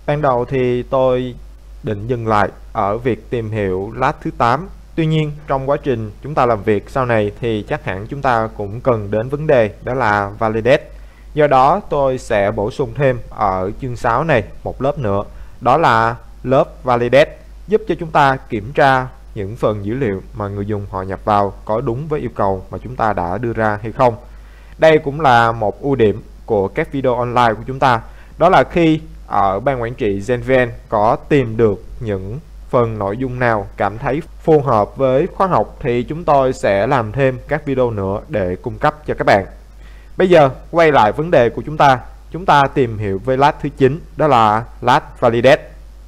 Ban đầu thì tôi định dừng lại ở việc tìm hiểu lát thứ 8. Tuy nhiên, trong quá trình chúng ta làm việc sau này thì chắc hẳn chúng ta cũng cần đến vấn đề đó là validate. Do đó, tôi sẽ bổ sung thêm ở chương 6 này một lớp nữa, đó là lớp validate, giúp cho chúng ta kiểm tra những phần dữ liệu mà người dùng họ nhập vào có đúng với yêu cầu mà chúng ta đã đưa ra hay không. Đây cũng là một ưu điểm của các video online của chúng ta, đó là khi ở ban quản trị GenVN có tìm được những phần nội dung nào cảm thấy phù hợp với khóa học thì chúng tôi sẽ làm thêm các video nữa để cung cấp cho các bạn. Bây giờ quay lại vấn đề của chúng ta tìm hiểu với lát thứ 9, đó là lát validate.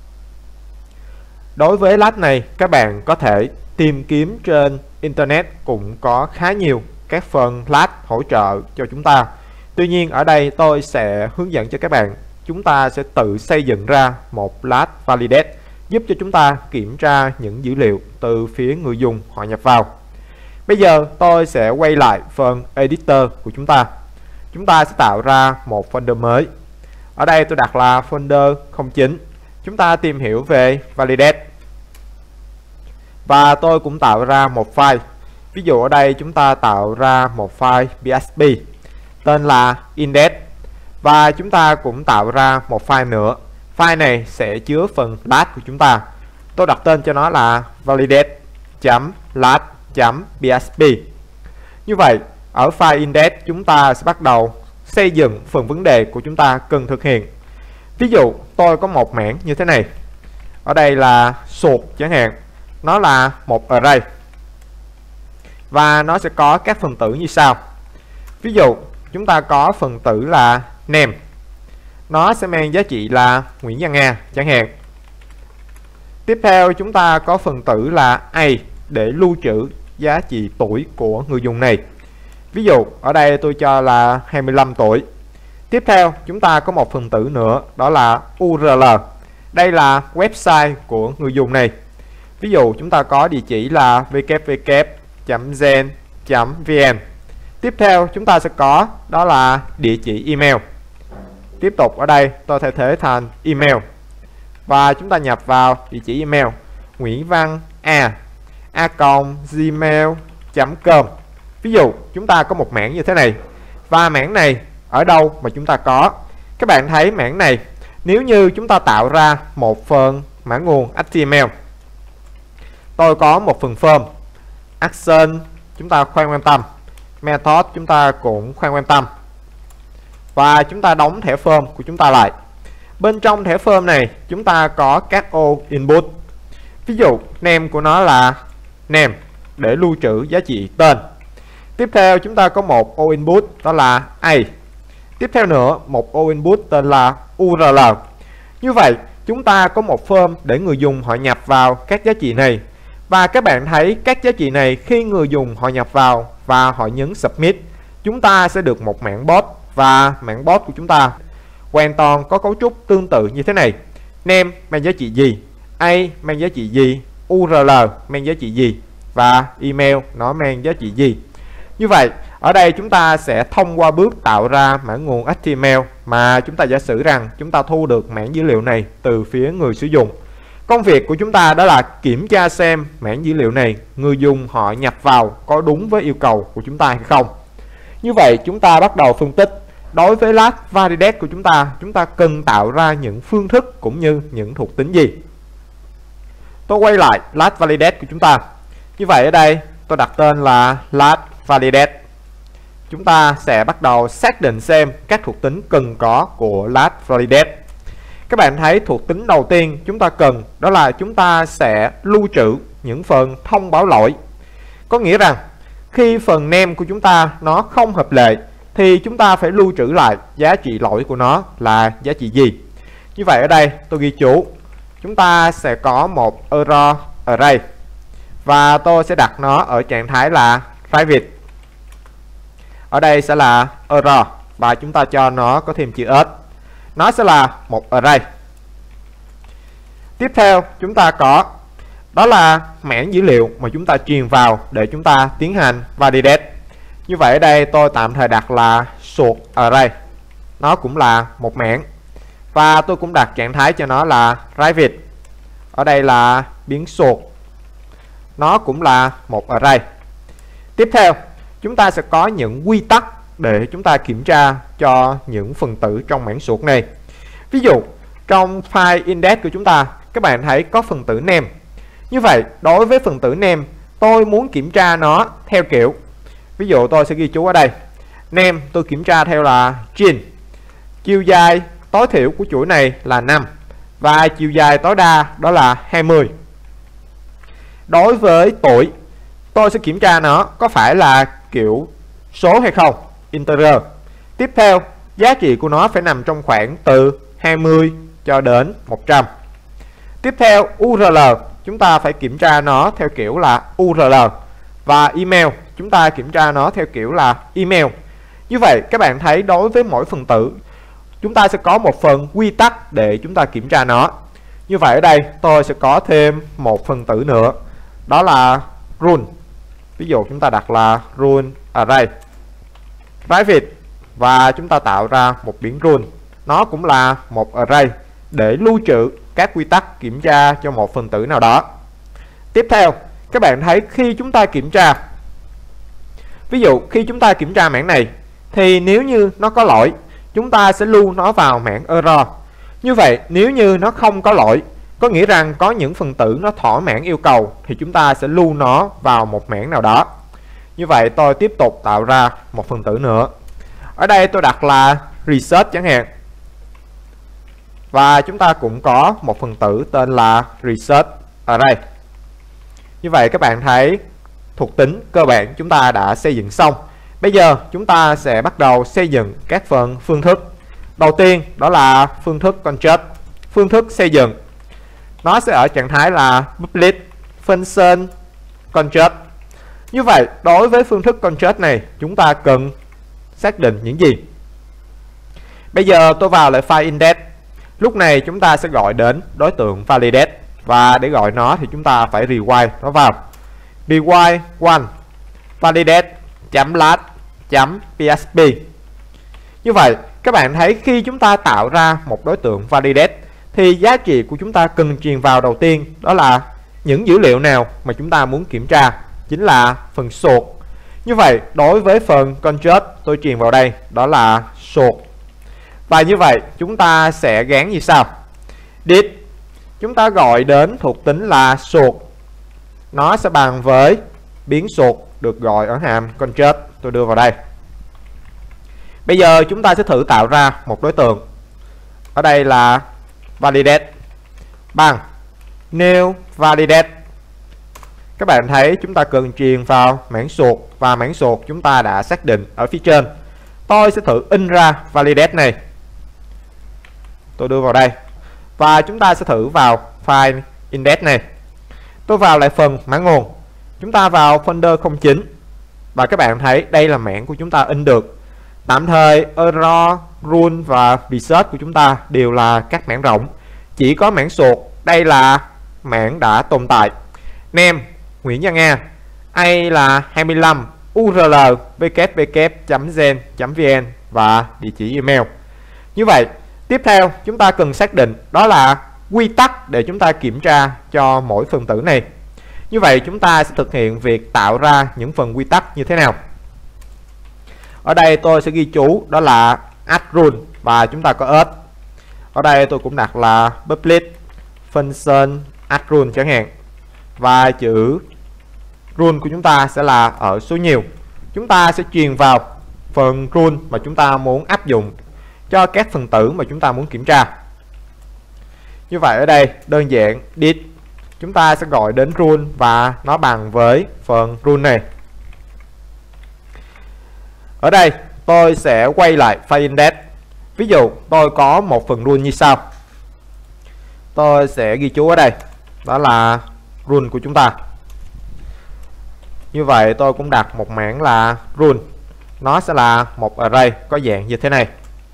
Đối với lát này, các bạn có thể tìm kiếm trên internet, cũng có khá nhiều các phần lát hỗ trợ cho chúng ta. Tuy nhiên ở đây tôi sẽ hướng dẫn cho các bạn, chúng ta sẽ tự xây dựng ra một lát validate giúp cho chúng ta kiểm tra những dữ liệu từ phía người dùng họ nhập vào. Bây giờ tôi sẽ quay lại phần editor của chúng ta. Chúng ta sẽ tạo ra một folder mới. Ở đây tôi đặt là folder 09. Chúng ta tìm hiểu về validate. Và tôi cũng tạo ra một file. Ví dụ ở đây chúng ta tạo ra một file PHP tên là index. Và chúng ta cũng tạo ra một file nữa. File này sẽ chứa phần lát của chúng ta. Tôi đặt tên cho nó là validate.last.php. Như vậy, ở file index chúng ta sẽ bắt đầu xây dựng phần vấn đề của chúng ta cần thực hiện. Ví dụ, tôi có một mảng như thế này. Ở đây là sort chẳng hạn. Nó là một array. Và nó sẽ có các phần tử như sau. Ví dụ, chúng ta có phần tử là name. Nó sẽ mang giá trị là Nguyễn Văn Nga chẳng hạn. Tiếp theo chúng ta có phần tử là A để lưu trữ giá trị tuổi của người dùng này. Ví dụ ở đây tôi cho là 25 tuổi. Tiếp theo chúng ta có một phần tử nữa, đó là URL. Đây là website của người dùng này. Ví dụ chúng ta có địa chỉ là www.gen.vn. Tiếp theo chúng ta sẽ có đó là địa chỉ email. Tiếp tục ở đây tôi thay thế thành email. Và chúng ta nhập vào địa chỉ email Nguyễn Văn a@gmail.com. Ví dụ chúng ta có một mảng như thế này. Và mảng này ở đâu mà chúng ta có? Các bạn thấy mảng này, nếu như chúng ta tạo ra một phần mã nguồn HTML, tôi có một phần form, action chúng ta khoan quan tâm, method chúng ta cũng khoan quan tâm, và chúng ta đóng thẻ form của chúng ta lại. Bên trong thẻ form này chúng ta có các ô input. Ví dụ name của nó là name để lưu trữ giá trị tên. Tiếp theo chúng ta có một ô input đó là A. Tiếp theo nữa một ô input tên là URL. Như vậy chúng ta có một form để người dùng họ nhập vào các giá trị này. Và các bạn thấy các giá trị này khi người dùng họ nhập vào và họ nhấn submit, chúng ta sẽ được một mảng bot. Và mảng bot của chúng ta hoàn toàn có cấu trúc tương tự như thế này. Name mang giá trị gì, A mang giá trị gì, URL mang giá trị gì, và email nó mang giá trị gì. Như vậy ở đây chúng ta sẽ thông qua bước tạo ra mã nguồn HTML mà chúng ta giả sử rằng chúng ta thu được mảng dữ liệu này từ phía người sử dụng. Công việc của chúng ta đó là kiểm tra xem mảng dữ liệu này người dùng họ nhập vào có đúng với yêu cầu của chúng ta hay không. Như vậy chúng ta bắt đầu phân tích. Đối với lát validate của chúng ta cần tạo ra những phương thức cũng như những thuộc tính gì. Tôi quay lại lát validate của chúng ta. Như vậy ở đây tôi đặt tên là lát validate. Chúng ta sẽ bắt đầu xác định xem các thuộc tính cần có của lát validate. Các bạn thấy thuộc tính đầu tiên chúng ta cần đó là chúng ta sẽ lưu trữ những phần thông báo lỗi. Có nghĩa rằng khi phần name của chúng ta nó không hợp lệ thì chúng ta phải lưu trữ lại giá trị lỗi của nó là giá trị gì. Như vậy ở đây tôi ghi chú, chúng ta sẽ có một error array và tôi sẽ đặt nó ở trạng thái là private. Ở đây sẽ là error và chúng ta cho nó có thêm chữ S. Nó sẽ là một array. Tiếp theo chúng ta có đó là mảng dữ liệu mà chúng ta truyền vào để chúng ta tiến hành validate. Như vậy ở đây tôi tạm thời đặt là sort array. Nó cũng là một mảng. Và tôi cũng đặt trạng thái cho nó là private. Ở đây là biến sort, nó cũng là một array. Tiếp theo chúng ta sẽ có những quy tắc để chúng ta kiểm tra cho những phần tử trong mảng sort này. Ví dụ trong file index của chúng ta, các bạn thấy có phần tử name. Như vậy đối với phần tử name, tôi muốn kiểm tra nó theo kiểu, ví dụ tôi sẽ ghi chú ở đây, name tôi kiểm tra theo là Jean, chiều dài tối thiểu của chuỗi này là 5 và chiều dài tối đa đó là 20. Đối với tuổi, tôi sẽ kiểm tra nó có phải là kiểu số hay không, integer. Tiếp theo giá trị của nó phải nằm trong khoảng từ 20 cho đến 100. Tiếp theo URL, chúng ta phải kiểm tra nó theo kiểu là URL. Và email, chúng ta kiểm tra nó theo kiểu là email. Như vậy các bạn thấy đối với mỗi phần tử, chúng ta sẽ có một phần quy tắc để chúng ta kiểm tra nó. Như vậy ở đây tôi sẽ có thêm một phần tử nữa, đó là rule. Ví dụ chúng ta đặt là rule array private và chúng ta tạo ra một biến rule, nó cũng là một array để lưu trữ các quy tắc kiểm tra cho một phần tử nào đó. Tiếp theo các bạn thấy khi chúng ta kiểm tra, ví dụ khi chúng ta kiểm tra mảng này thì nếu như nó có lỗi, chúng ta sẽ lưu nó vào mảng error. Như vậy nếu như nó không có lỗi, có nghĩa rằng có những phần tử nó thỏa mãn yêu cầu, thì chúng ta sẽ lưu nó vào một mảng nào đó. Như vậy tôi tiếp tục tạo ra một phần tử nữa. Ở đây tôi đặt là research chẳng hạn. Và chúng ta cũng có một phần tử tên là research array. Như vậy các bạn thấy thuộc tính cơ bản chúng ta đã xây dựng xong. Bây giờ chúng ta sẽ bắt đầu xây dựng các phần phương thức. Đầu tiên đó là phương thức construct. Phương thức xây dựng nó sẽ ở trạng thái là public function construct. Như vậy đối với phương thức construct này, chúng ta cần xác định những gì? Bây giờ tôi vào lại file index. Lúc này chúng ta sẽ gọi đến đối tượng validate, và để gọi nó thì chúng ta phải require nó vào. Require one validate.last.php. Như vậy các bạn thấy khi chúng ta tạo ra một đối tượng validate thì giá trị của chúng ta cần truyền vào đầu tiên đó là những dữ liệu nào mà chúng ta muốn kiểm tra, chính là phần sort. Như vậy đối với phần construct tôi truyền vào đây đó là sort. Và như vậy chúng ta sẽ gán như sau. Did, chúng ta gọi đến thuộc tính là sort, nó sẽ bằng với biến sort được gọi ở hàm construct, tôi đưa vào đây. Bây giờ chúng ta sẽ thử tạo ra một đối tượng. Ở đây là validate bằng new validate. Các bạn thấy chúng ta cần truyền vào mảng sort, và mảng sort chúng ta đã xác định ở phía trên. Tôi sẽ thử in ra validate này, tôi đưa vào đây, và chúng ta sẽ thử vào file index này. Tôi vào lại phần mã nguồn, chúng ta vào folder 09, và các bạn thấy đây là mảng của chúng ta in được. Tạm thời error, rule và research của chúng ta đều là các mảng rộng, chỉ có mảng sort đây là mảng đã tồn tại. Name Nguyễn Văn A, A là 25, URL www.gen.vn và địa chỉ email. Như vậy tiếp theo chúng ta cần xác định đó là quy tắc để chúng ta kiểm tra cho mỗi phần tử này. Như vậy chúng ta sẽ thực hiện việc tạo ra những phần quy tắc như thế nào? Ở đây tôi sẽ ghi chú đó là add rule, và chúng ta có add. Ở đây tôi cũng đặt là public function add rule chẳng hạn, và chữ rule của chúng ta sẽ là ở số nhiều. Chúng ta sẽ truyền vào phần rule mà chúng ta muốn áp dụng cho các phần tử mà chúng ta muốn kiểm tra. Như vậy ở đây đơn giản did, chúng ta sẽ gọi đến rule và nó bằng với phần rule này. Ở đây tôi sẽ quay lại file index. Ví dụ tôi có một phần rule như sau. Tôi sẽ ghi chú ở đây đó là rule của chúng ta. Như vậy tôi cũng đặt một mảng là rule, nó sẽ là một array có dạng như thế này.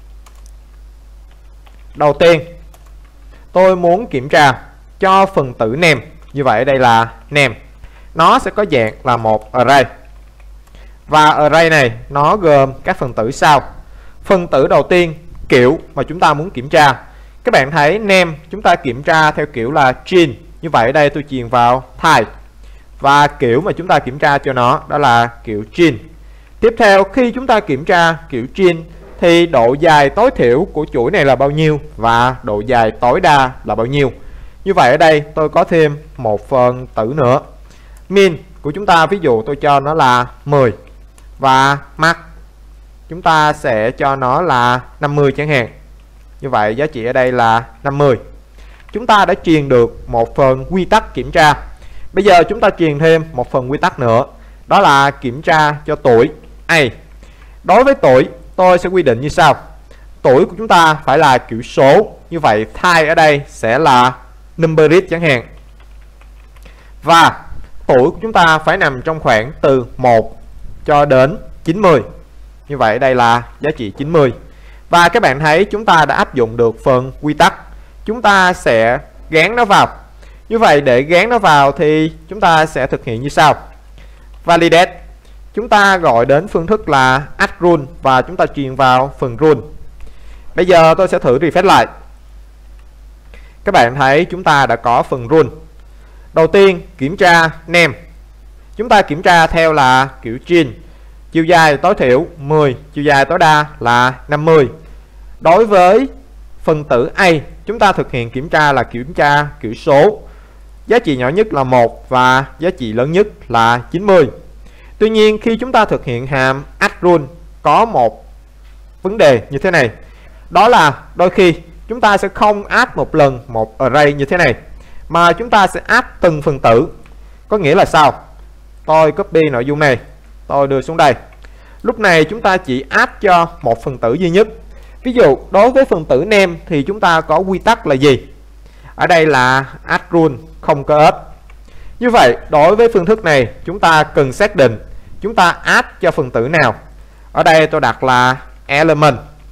Đầu tiên tôi muốn kiểm tra cho phần tử name. Như vậy đây là name, nó sẽ có dạng là một array, và array này nó gồm các phần tử sau. Phần tử đầu tiên kiểu mà chúng ta muốn kiểm tra, Các bạn thấy name chúng ta kiểm tra theo kiểu là Jin. Như vậy ở đây tôi truyền vào type. Và kiểu mà chúng ta kiểm tra cho nó đó là kiểu Jin. Tiếp theo khi chúng ta kiểm tra kiểu Jin thì độ dài tối thiểu của chuỗi này là bao nhiêu và độ dài tối đa là bao nhiêu. Như vậy ở đây tôi có thêm một phần tử nữa. Min của chúng ta ví dụ tôi cho nó là 10 và max chúng ta sẽ cho nó là 50 chẳng hạn. Như vậy giá trị ở đây là 50. Chúng ta đã truyền được một phần quy tắc kiểm tra. Bây giờ chúng ta truyền thêm một phần quy tắc nữa, đó là kiểm tra cho tuổi A. Đối với tuổi tôi sẽ quy định như sau. Tuổi của chúng ta phải là kiểu số. Như vậy type ở đây sẽ là numeric chẳng hạn. Và tuổi của chúng ta phải nằm trong khoảng từ 1 cho đến 90. Như vậy đây là giá trị 90. Và các bạn thấy chúng ta đã áp dụng được phần quy tắc. Chúng ta sẽ gán nó vào. Như vậy để gán nó vào thì chúng ta sẽ thực hiện như sau. Validate. Chúng ta gọi đến phương thức là add rule và chúng ta truyền vào phần rule. Bây giờ tôi sẽ thử refresh lại. Các bạn thấy chúng ta đã có phần rule. Đầu tiên kiểm tra name. Chúng ta kiểm tra theo là kiểu Jin. Chiều dài tối thiểu 10, chiều dài tối đa là 50. Đối với phần tử A, chúng ta thực hiện kiểm tra là kiểm tra kiểu số. Giá trị nhỏ nhất là 1 và giá trị lớn nhất là 90. Tuy nhiên khi chúng ta thực hiện hàm add rule có một vấn đề như thế này. Đó là đôi khi chúng ta sẽ không add một lần một array như thế này, mà chúng ta sẽ add từng phần tử. Có nghĩa là sao? Tôi copy nội dung này, tôi đưa xuống đây. Lúc này chúng ta chỉ add cho một phần tử duy nhất. Ví dụ đối với phần tử name thì chúng ta có quy tắc là gì? Ở đây là add rule không có ếch. Như vậy đối với phương thức này chúng ta cần xác định chúng ta add cho phần tử nào. Ở đây tôi đặt là element.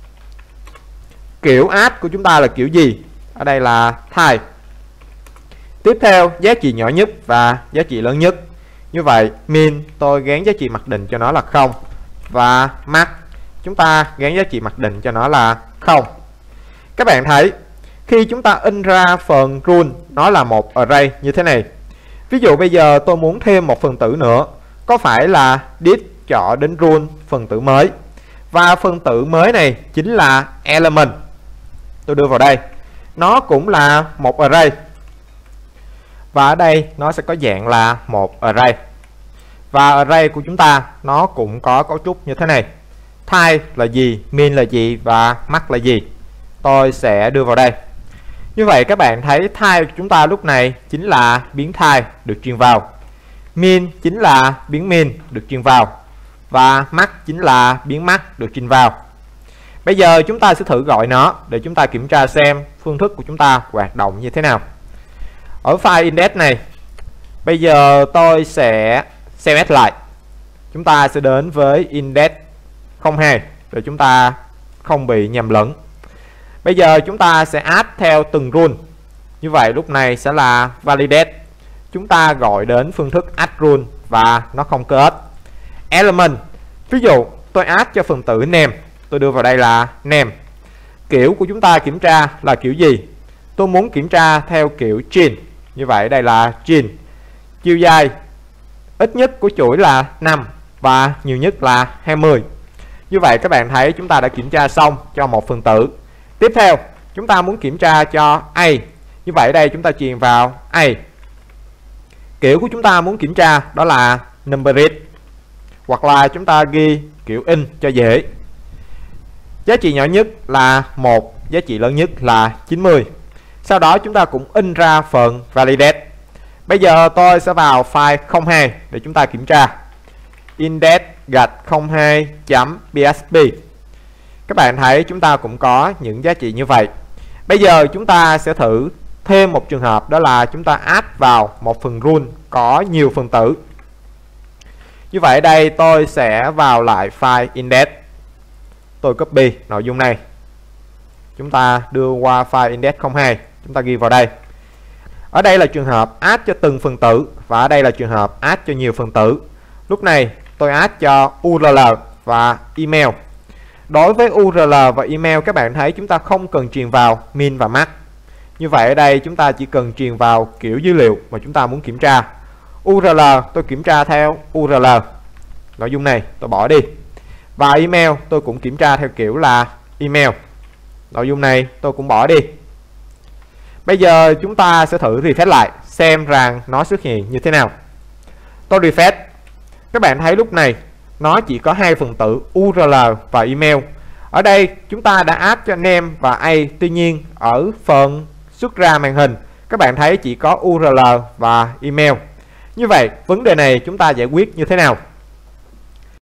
Kiểu add của chúng ta là kiểu gì? Ở đây là type. Tiếp theo giá trị nhỏ nhất và giá trị lớn nhất. Như vậy min tôi gán giá trị mặc định cho nó là 0 và max chúng ta gán giá trị mặc định cho nó là 0. Các bạn thấy khi chúng ta in ra phần rule nó là một array như thế này. Ví dụ bây giờ tôi muốn thêm một phần tử nữa, có phải là did chọn đến rule phần tử mới, và phần tử mới này chính là element. Tôi đưa vào đây, nó cũng là một array và ở đây nó sẽ có dạng là một array. Và array của chúng ta nó cũng có cấu trúc như thế này. Type là gì, min là gì và max là gì. Tôi sẽ đưa vào đây. Như vậy các bạn thấy type của chúng ta lúc này chính là biến type được truyền vào. Min chính là biến min được truyền vào. Và max chính là biến max được truyền vào. Bây giờ chúng ta sẽ thử gọi nó để chúng ta kiểm tra xem phương thức của chúng ta hoạt động như thế nào. Ở file index này, bây giờ tôi sẽ CMS lại. Chúng ta sẽ đến với index 02 để chúng ta không bị nhầm lẫn. Bây giờ chúng ta sẽ add theo từng rule. Như vậy lúc này sẽ là validate. Chúng ta gọi đến phương thức add rule và nó không có ếch. Element. Ví dụ tôi add cho phần tử name, tôi đưa vào đây là name. Kiểu của chúng ta kiểm tra là kiểu gì? Tôi muốn kiểm tra theo kiểu Jin. Như vậy đây là Jin. Chiều dài ít nhất của chuỗi là 5 và nhiều nhất là 20. Như vậy các bạn thấy chúng ta đã kiểm tra xong cho một phần tử. Tiếp theo chúng ta muốn kiểm tra cho A. Như vậy đây chúng ta truyền vào A. Kiểu của chúng ta muốn kiểm tra đó là numeric, hoặc là chúng ta ghi kiểu in cho dễ. Giá trị nhỏ nhất là 1, giá trị lớn nhất là 90. Sau đó chúng ta cũng in ra phần validate. Bây giờ tôi sẽ vào file 02 để chúng ta kiểm tra. Index-02.php. Các bạn thấy chúng ta cũng có những giá trị như vậy. Bây giờ chúng ta sẽ thử thêm một trường hợp, đó là chúng ta add vào một phần rule có nhiều phần tử. Như vậy đây tôi sẽ vào lại file index. Tôi copy nội dung này. Chúng ta đưa qua file index02, chúng ta ghi vào đây. Ở đây là trường hợp add cho từng phần tử và ở đây là trường hợp add cho nhiều phần tử. Lúc này tôi add cho URL và email. Đối với URL và email các bạn thấy chúng ta không cần truyền vào min và max. Như vậy ở đây chúng ta chỉ cần truyền vào kiểu dữ liệu mà chúng ta muốn kiểm tra. URL tôi kiểm tra theo URL, nội dung này tôi bỏ đi. Và email tôi cũng kiểm tra theo kiểu là email, nội dung này tôi cũng bỏ đi. Bây giờ chúng ta sẽ thử refresh lại xem rằng nó xuất hiện như thế nào. Tôi refresh, các bạn thấy lúc này nó chỉ có hai phần tử URL và email. Ở đây chúng ta đã add cho name và a, tuy nhiên ở phần xuất ra màn hình các bạn thấy chỉ có URL và email. Như vậy vấn đề này chúng ta giải quyết như thế nào?